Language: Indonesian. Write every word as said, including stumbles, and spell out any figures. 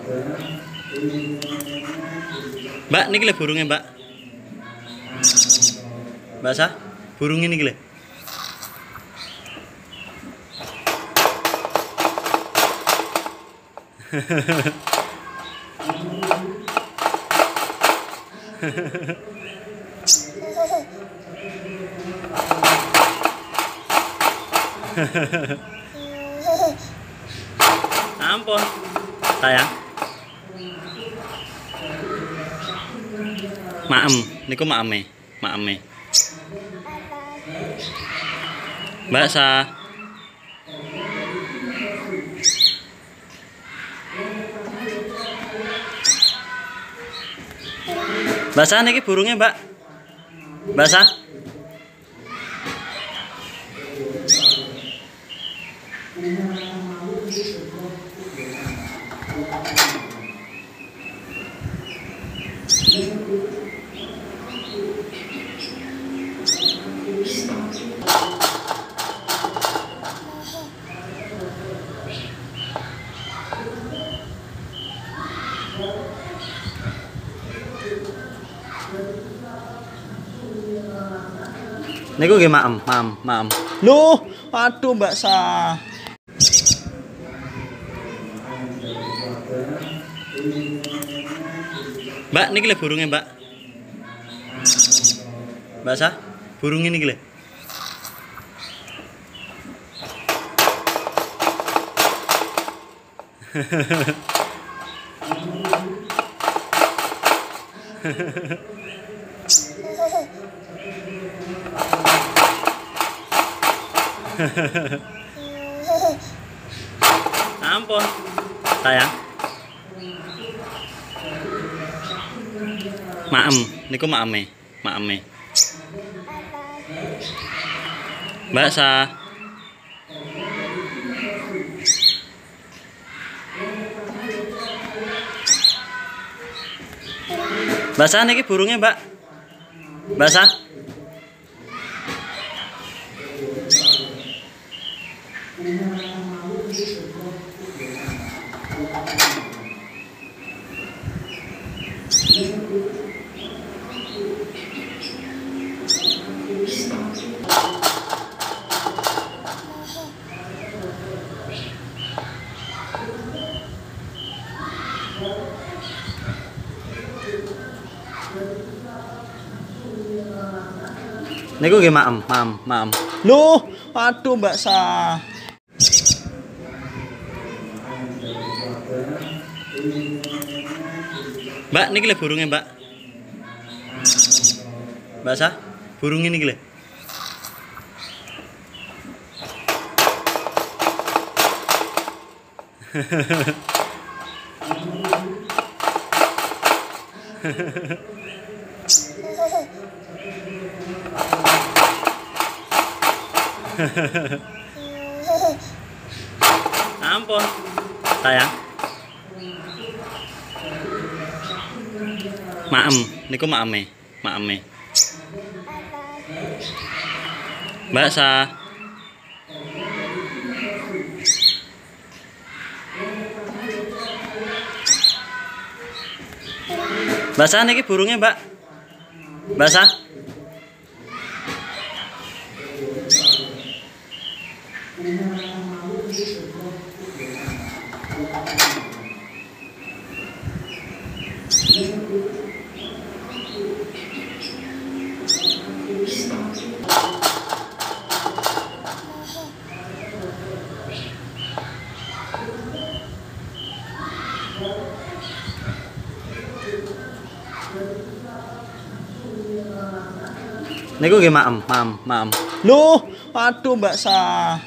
Mbak, niki lho burungnya, Mbak. Mbak Sah, burung ini lho. Ampun, sayang. Maem, niku maeme, maeme. Mbak Sah. Mbak Sah niki burungnya, Mbak. Mbak Sah. Niku nggih maem, maem, maem. Loh, aduh Mbak Sah. Mbak, niki lho burungnya, Mbak. Mbak Sah, burung ini lho. Ampun, sayang. Maem, niku maeme, maeme. Mbak Sah. Mbak Sah niki burungnya, Mbak. Mbak Sah. Niku nggih maem, maem, maem. Loh, aduh Mbak Sah. Mbak, niki lho burungnya, Mbak. Mbak Sah, burung ini lho. Ampun, sayang. Maem, niku maeme, maeme. Mbak Sah. Mbak Sah niki burungnya, Mbak. Mbak Sah. Niku nggih maem, maem, maem. Loh, aduh Mbak Sah.